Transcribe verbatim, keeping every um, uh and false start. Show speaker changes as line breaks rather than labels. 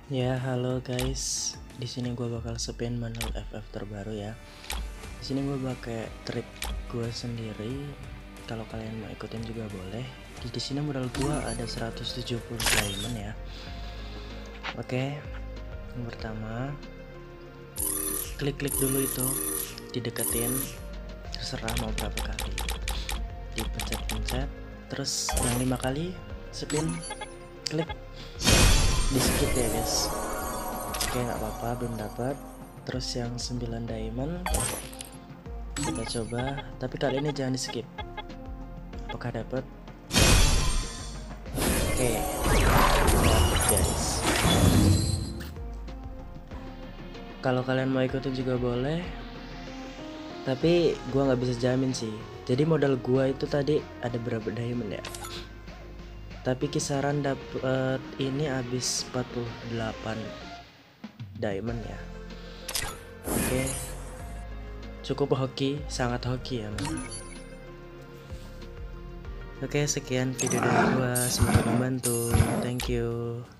Ya, halo guys. Di sini gue bakal spin manual F F terbaru ya. Di sini gue pakai trik gue sendiri. Kalau kalian mau ikutin juga boleh. Di, di sini modal gue ada seratus tujuh puluh diamond ya. Oke. Yang pertama, klik-klik dulu itu, dideketin, terserah mau berapa kali. Dipencet-pencet, terus yang lima kali spin, klik, di skip ya guys. Oke, nggak apa-apa, belum dapat. Terus yang sembilan diamond kita coba, tapi kali ini jangan di skip. Apakah dapat? Oke, dapat guys. Kalau kalian mau ikutin juga boleh, tapi gua nggak bisa jamin sih. Jadi modal gua itu tadi ada berapa diamond ya, tapi kisaran dapat ini habis empat puluh delapan diamond ya. Oke, cukup hoki, sangat hoki ya man. Oke, sekian video dari gua, semoga membantu. Thank you.